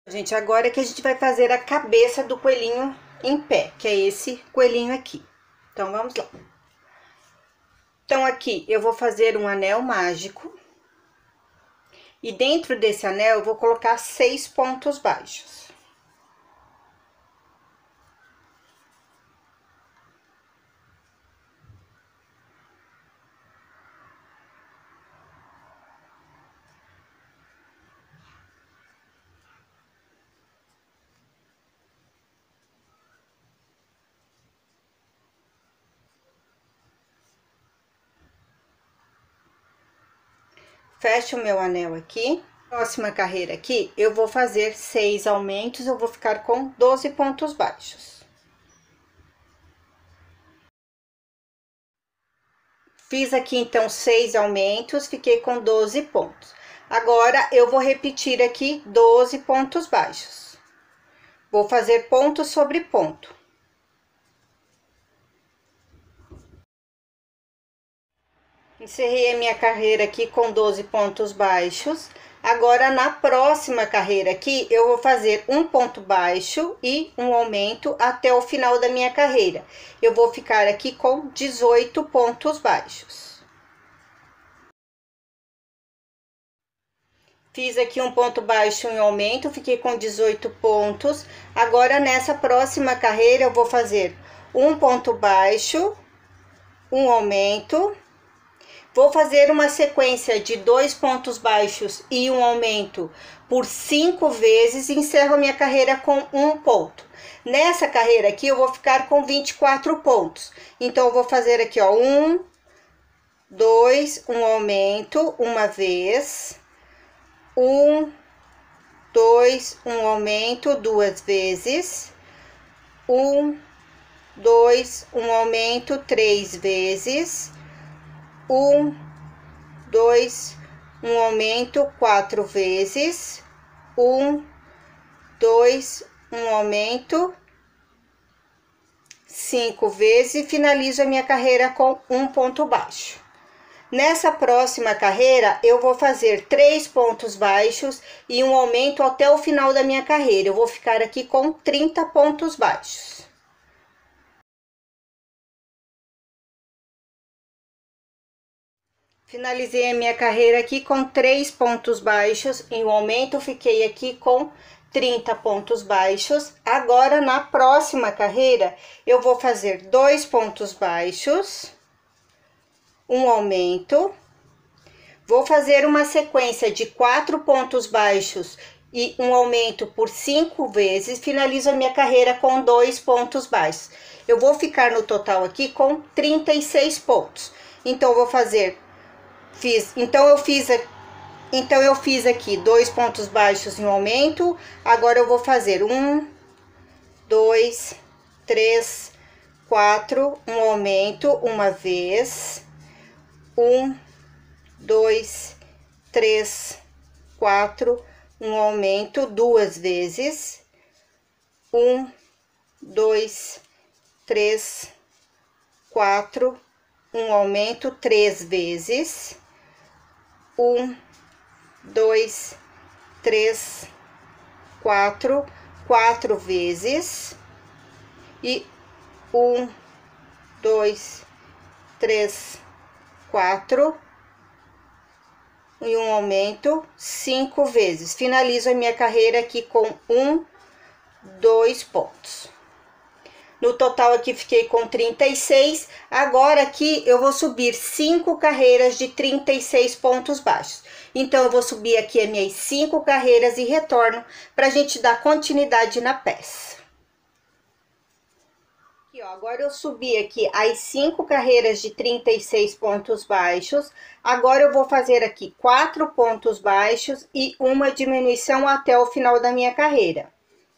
Gente, agora é que a gente vai fazer a cabeça do coelhinho em pé, que é esse coelhinho aqui. Então, vamos lá. Então, aqui eu vou fazer um anel mágico. E dentro desse anel eu vou colocar 6 pontos baixos. Fecho o meu anel aqui. Próxima carreira aqui, eu vou fazer 6 aumentos, eu vou ficar com 12 pontos baixos. Fiz aqui, então, 6 aumentos, fiquei com 12 pontos. Agora, eu vou repetir aqui 12 pontos baixos. Vou fazer ponto sobre ponto. Encerrei a minha carreira aqui com 12 pontos baixos. Agora, na próxima carreira aqui, eu vou fazer um ponto baixo e um aumento até o final da minha carreira. Eu vou ficar aqui com 18 pontos baixos. Fiz aqui um ponto baixo e um aumento, fiquei com 18 pontos. Agora, nessa próxima carreira, eu vou fazer um ponto baixo, um aumento. Vou fazer uma sequência de 2 pontos baixos e um aumento por 5 vezes e encerro a minha carreira com um ponto. Nessa carreira aqui, eu vou ficar com 24 pontos. Então, eu vou fazer aqui, ó, 1, 2, um aumento, uma vez. 1, 2, um aumento, 2 vezes. 1, 2, um aumento, 3 vezes. 1, 2, um aumento 4 vezes. 1, 2, um aumento 5 vezes e finalizo a minha carreira com um ponto baixo. Nessa próxima carreira, eu vou fazer 3 pontos baixos e um aumento até o final da minha carreira. Eu vou ficar aqui com 30 pontos baixos. Finalizei a minha carreira aqui com 3 pontos baixos e um aumento, fiquei aqui com 30 pontos baixos. Agora, na próxima carreira, eu vou fazer 2 pontos baixos, um aumento. Vou fazer uma sequência de 4 pontos baixos e um aumento por 5 vezes. Finalizo a minha carreira com 2 pontos baixos. Eu vou ficar no total aqui com 36 pontos. Então, eu vou fazer... Então eu fiz aqui 2 pontos baixos e um aumento. Agora eu vou fazer 1, 2, 3, 4, um aumento uma vez. 1, 2, 3, 4, um aumento 2 vezes. 1, 2, 3, 4, um aumento 3 vezes. 1, 2, 3, 4, 4 vezes. E 1, 2, 3, 4. E um aumento 5 vezes. Finalizo a minha carreira aqui com 2 pontos. No total aqui fiquei com 36. Agora aqui eu vou subir 5 carreiras de 36 pontos baixos. Então, eu vou subir aqui as minhas 5 carreiras e retorno pra gente dar continuidade na peça. Aqui, ó, agora eu subi aqui as 5 carreiras de 36 pontos baixos. Agora eu vou fazer aqui 4 pontos baixos e uma diminuição até o final da minha carreira.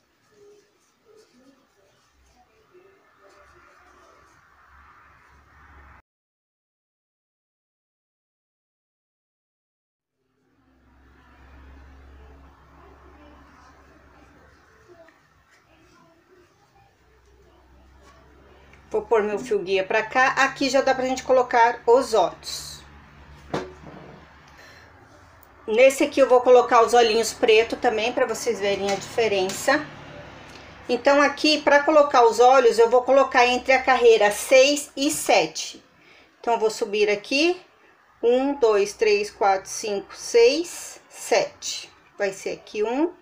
Vou pôr meu fio guia pra cá. Aqui já dá pra gente colocar os olhos. Nesse aqui eu vou colocar os olhinhos pretos também, para vocês verem a diferença. Então, aqui, para colocar os olhos, eu vou colocar entre a carreira 6 e 7. Então, eu vou subir aqui. 1, 2, 3, 4, 5, 6, 7. Vai ser aqui 1.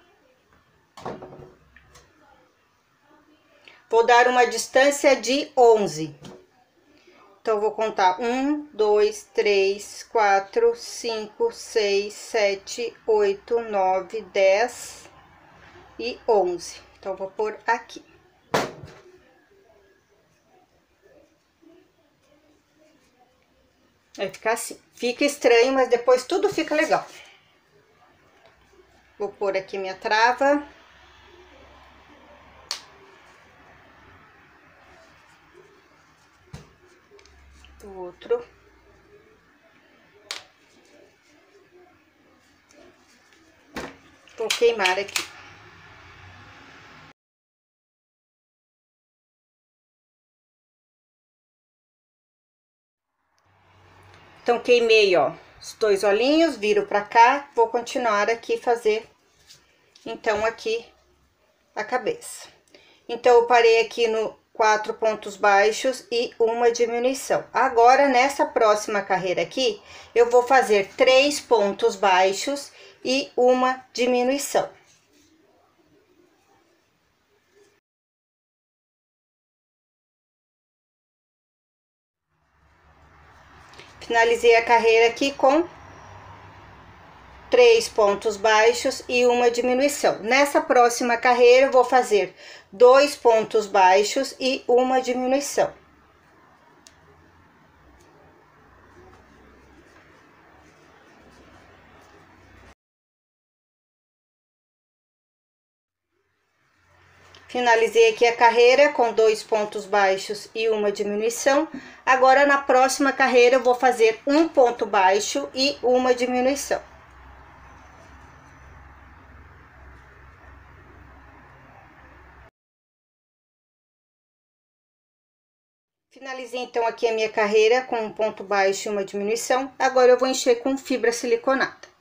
Vou dar uma distância de 11. Então, eu vou contar 1, 2, 3, 4, 5, 6, 7, 8, 9, 10 e 11. Então, eu vou pôr aqui. Vai ficar assim. Fica estranho, mas depois tudo fica legal. Vou pôr aqui minha trava. Do outro. Vou queimar aqui. Então, queimei, ó, os dois olhinhos, viro pra cá, vou continuar aqui fazer, então, aqui a cabeça. Então, eu parei aqui no 4 pontos baixos e uma diminuição. Agora, nessa próxima carreira aqui, eu vou fazer 3 pontos baixos e uma diminuição. Finalizei a carreira aqui com 3 pontos baixos e uma diminuição. Nessa próxima carreira, eu vou fazer 2 pontos baixos e uma diminuição. Finalizei aqui a carreira com 2 pontos baixos e uma diminuição. Agora, na próxima carreira, eu vou fazer 1 ponto baixo e uma diminuição. Finalizei, então, aqui a minha carreira com 1 ponto baixo e uma diminuição. Agora, eu vou encher com fibra siliconada.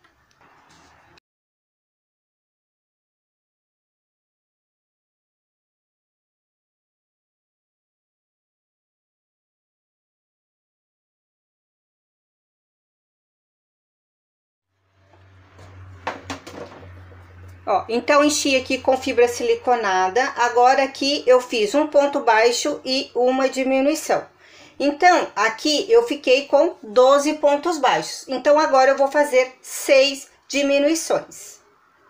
Ó, então, enchi aqui com fibra siliconada. Agora, aqui eu fiz 1 ponto baixo e uma diminuição. Então, aqui eu fiquei com 12 pontos baixos. Então, agora eu vou fazer 6 diminuições.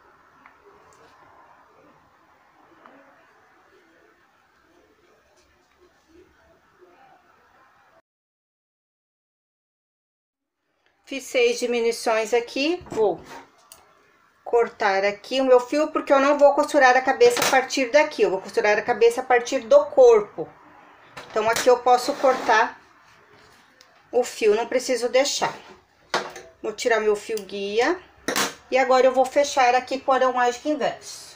Fiz 6 diminuições aqui, vou cortar aqui o meu fio, porque eu não vou costurar a cabeça a partir daqui, eu vou costurar a cabeça a partir do corpo. Então, aqui eu posso cortar o fio, não preciso deixar. Vou tirar meu fio guia. E agora eu vou fechar aqui com o anel mágico inverso.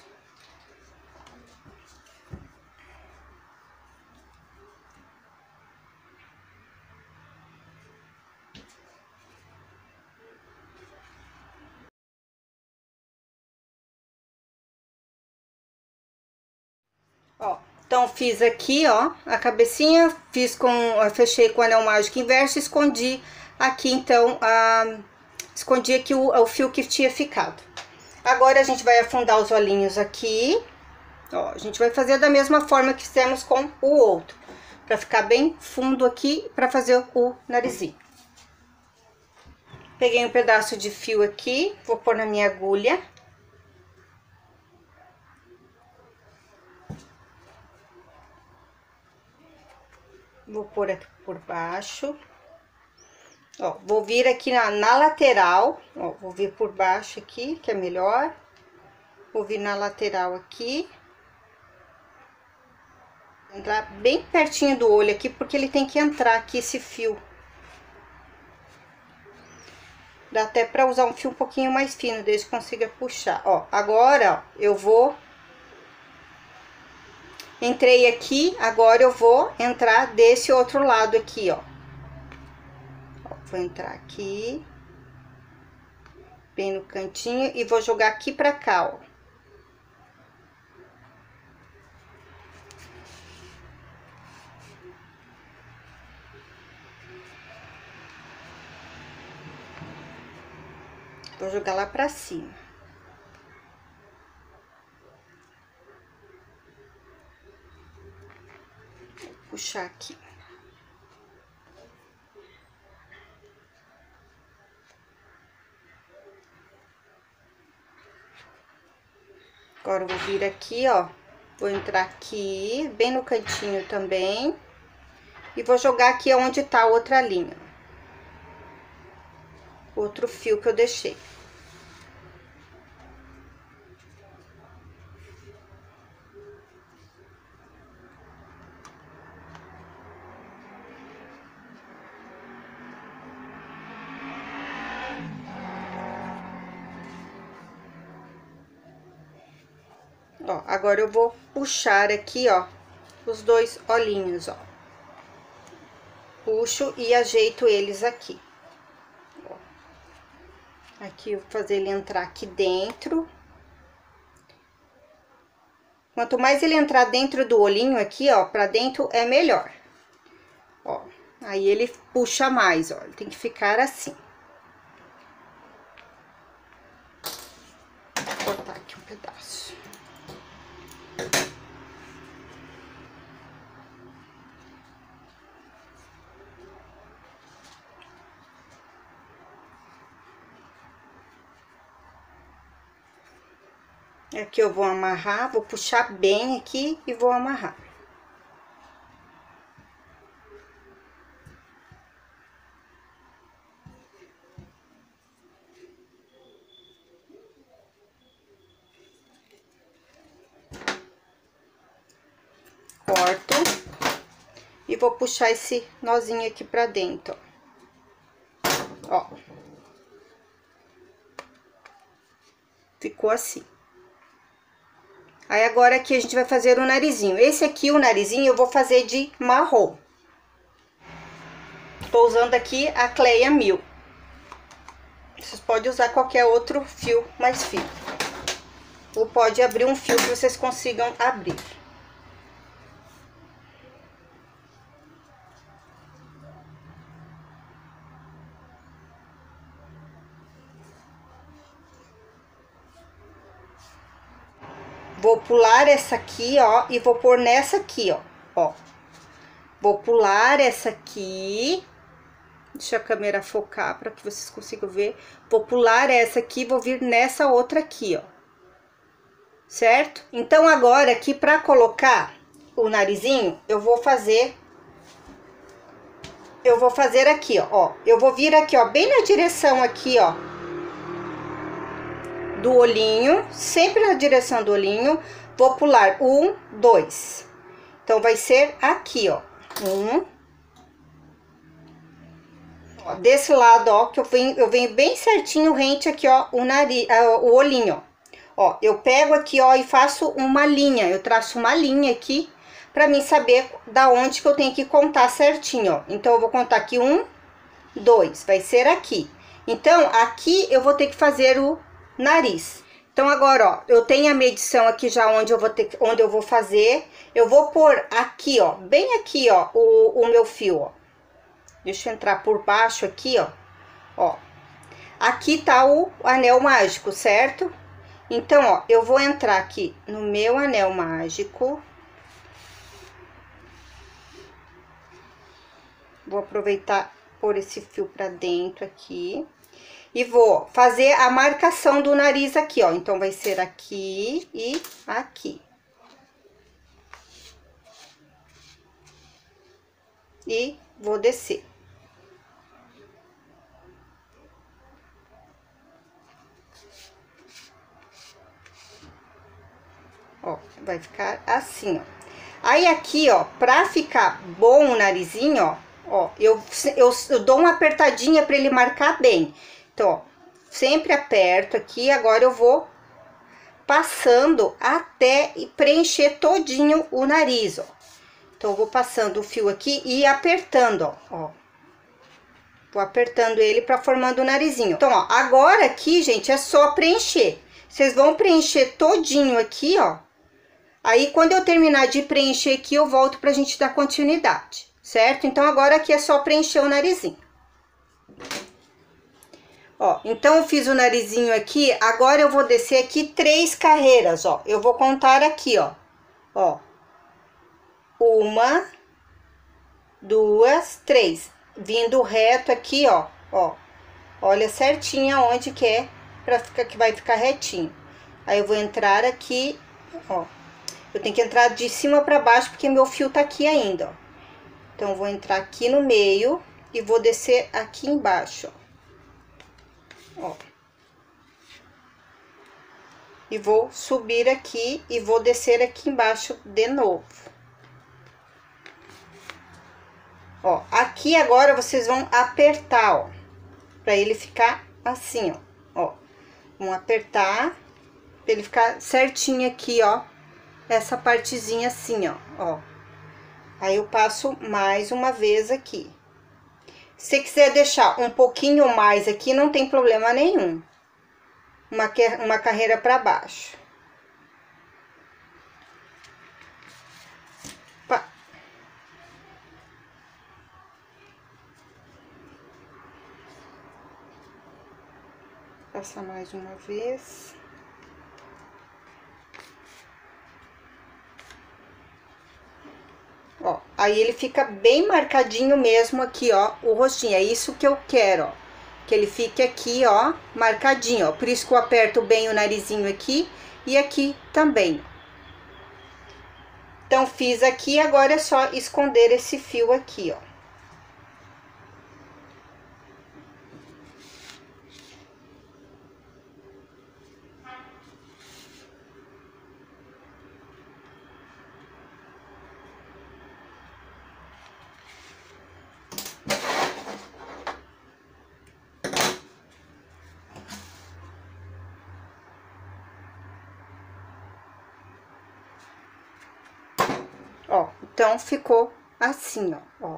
Ó, então, fiz aqui, ó, a cabecinha, fechei com o anel mágico inverso, escondi aqui, então, escondi aqui o fio que tinha ficado. Agora, a gente vai afundar os olhinhos aqui, ó, a gente vai fazer da mesma forma que fizemos com o outro, pra ficar bem fundo aqui, pra fazer o narizinho. Peguei um pedaço de fio aqui, vou pôr na minha agulha. Vou pôr aqui por baixo. Ó, vou vir aqui na lateral, ó, vou vir por baixo aqui, que é melhor. Vou vir na lateral aqui. Entrar bem pertinho do olho aqui, porque ele tem que entrar aqui esse fio. Dá até pra usar um fio um pouquinho mais fino, desde que consiga puxar. Ó, agora, ó, eu vou... Entrei aqui, agora eu vou entrar desse outro lado aqui, ó. Ó, vou entrar aqui. Bem no cantinho e vou jogar aqui pra cá, ó. Vou jogar lá pra cima. Vou puxar aqui. Agora, eu vou vir aqui, ó. Vou entrar aqui, bem no cantinho também. E vou jogar aqui onde tá a outra linha. Outro fio que eu deixei. Ó, agora eu vou puxar aqui, ó, os dois olhinhos, ó. Puxo e ajeito eles aqui. Ó. Aqui eu vou fazer ele entrar aqui dentro. Quanto mais ele entrar dentro do olhinho aqui, ó, pra dentro é melhor. Ó, aí ele puxa mais, ó, ele tem que ficar assim. Vou cortar aqui um pedaço. Aqui eu vou amarrar, vou puxar bem aqui e vou amarrar. Corto e vou puxar esse nozinho aqui pra dentro, ó. Ficou assim. Aí, agora aqui a gente vai fazer o narizinho. Esse aqui, o narizinho, eu vou fazer de marrom. Tô usando aqui a Cleia 1000. Vocês podem usar qualquer outro fio mais fino. Ou pode abrir um fio que vocês consigam abrir. Vou pular essa aqui, ó, e vou pôr nessa aqui, ó. Vou pular essa aqui. Deixa a câmera focar para que vocês consigam ver. Vou pular essa aqui, vou vir nessa outra aqui, ó. Certo? Então, agora aqui, para colocar o narizinho, eu vou fazer aqui, ó. Eu vou vir aqui, ó, bem na direção aqui, ó, do olhinho, sempre na direção do olhinho, vou pular 1, 2. Então, vai ser aqui, ó, 1. Ó, desse lado, ó, que eu venho bem certinho rente aqui, ó, o olhinho, ó. Eu pego aqui, ó, e faço uma linha, eu traço uma linha aqui, pra mim saber da onde que eu tenho que contar certinho, ó. Então, eu vou contar aqui 1, 2, vai ser aqui. Então, aqui eu vou ter que fazer o nariz. Então, agora, ó, eu tenho a medição aqui já onde eu vou fazer. Eu vou pôr aqui, ó, bem aqui, ó, o meu fio, ó. Deixa eu entrar por baixo aqui, ó. Ó. Aqui tá o anel mágico, certo? Então, ó, eu vou entrar aqui no meu anel mágico. Vou aproveitar pôr esse fio pra dentro aqui. E vou fazer a marcação do nariz aqui, ó. Então, vai ser aqui e aqui. E vou descer. Ó, vai ficar assim, ó. Aí, aqui, ó, pra ficar bom o narizinho, ó, eu dou uma apertadinha pra ele marcar bem. Então, ó, sempre aperto aqui, agora eu vou passando até preencher todinho o nariz, ó. Então, eu vou passando o fio aqui e apertando, ó. Vou apertando ele pra formando o narizinho. Então, ó, agora aqui, gente, é só preencher. Vocês vão preencher todinho aqui, ó. Aí, quando eu terminar de preencher aqui, eu volto pra gente dar continuidade, certo? Então, agora aqui é só preencher o narizinho. Ó, então eu fiz o narizinho aqui, agora eu vou descer aqui 3 carreiras, ó. Eu vou contar aqui, ó. Ó. 1, 2, 3. Vindo reto aqui, ó. Ó. Olha certinho onde que é pra ficar, que vai ficar retinho. Aí eu vou entrar aqui, ó. Eu tenho que entrar de cima pra baixo porque meu fio tá aqui ainda, ó. Então eu vou entrar aqui no meio e vou descer aqui embaixo, ó. Ó. E vou subir aqui e vou descer aqui embaixo de novo. Ó, aqui agora vocês vão apertar, ó, pra ele ficar assim, ó. Ó, vão apertar pra ele ficar certinho aqui, ó, essa partezinha assim, ó, ó. Aí eu passo mais uma vez aqui. Se quiser deixar um pouquinho mais aqui, não tem problema nenhum. Uma carreira para baixo. Pá. Passar mais uma vez. Ó, aí ele fica bem marcadinho mesmo aqui, ó, o rostinho. É isso que eu quero, ó. Que ele fique aqui, ó, marcadinho, ó. Por isso que eu aperto bem o narizinho aqui e aqui também. Então, fiz aqui, agora é só esconder esse fio aqui, ó. Ó, então ficou assim, ó.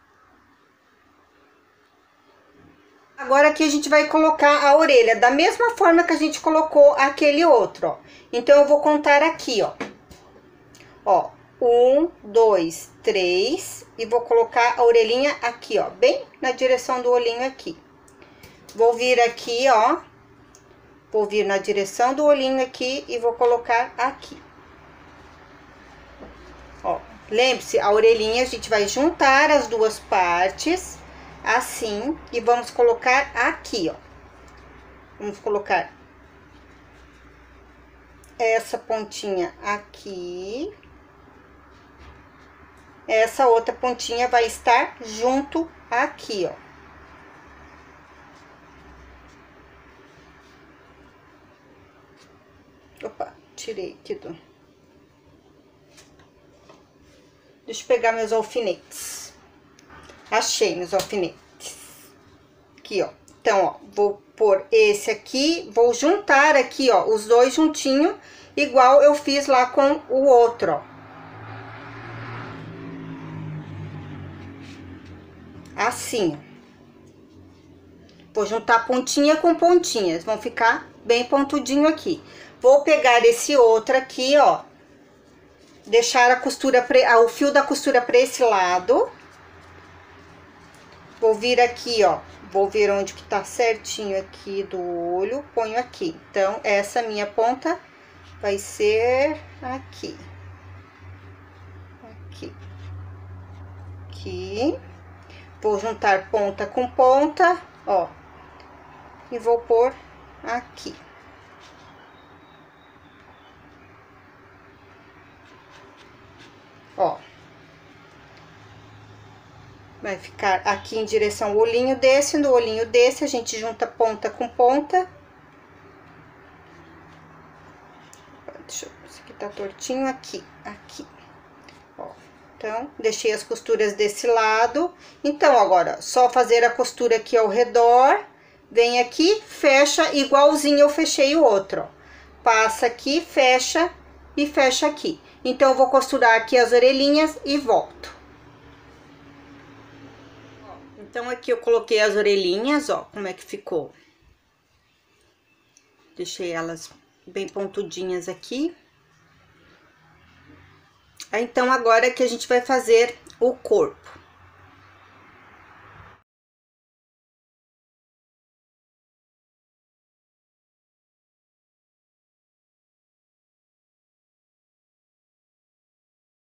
Agora aqui a gente vai colocar a orelha da mesma forma que a gente colocou aquele outro, ó. Então eu vou contar aqui, ó. Ó, 1, 2, 3 e vou colocar a orelhinha aqui, ó, bem na direção do olhinho aqui. Vou vir aqui, ó. Vou vir na direção do olhinho aqui e vou colocar aqui. Ó, lembre-se, a orelhinha a gente vai juntar as duas partes, assim, e vamos colocar aqui, ó. Vamos colocar essa pontinha aqui. Essa outra pontinha vai estar junto aqui, ó. Opa, tirei aqui do... Deixa eu pegar meus alfinetes. Achei meus alfinetes. Aqui, ó. Então, ó, vou pôr esse aqui, vou juntar aqui, ó, os dois juntinho, igual eu fiz lá com o outro, ó. Assim. Vou juntar pontinha com pontinhas, vão ficar bem pontudinho aqui. Vou pegar esse outro aqui, ó. Deixar a costura, o fio da costura para esse lado. Vou vir aqui, ó. Vou ver onde que tá certinho aqui do olho, ponho aqui. Então, essa minha ponta vai ser aqui. Aqui. Aqui. Vou juntar ponta com ponta, ó. E vou pôr aqui. Ó. Vai ficar aqui em direção ao olhinho desse, no olhinho desse, a gente junta ponta com ponta. Deixa eu... Esse aqui tá tortinho aqui, aqui. Ó. Então, deixei as costuras desse lado. Então, agora, só fazer a costura aqui ao redor. Vem aqui, fecha, igualzinho eu fechei o outro, ó. Passa aqui, fecha e fecha aqui. Então, eu vou costurar aqui as orelhinhas e volto. Então, aqui eu coloquei as orelhinhas, ó, como é que ficou. Deixei elas bem pontudinhas aqui. Então, agora que a gente vai fazer o corpo.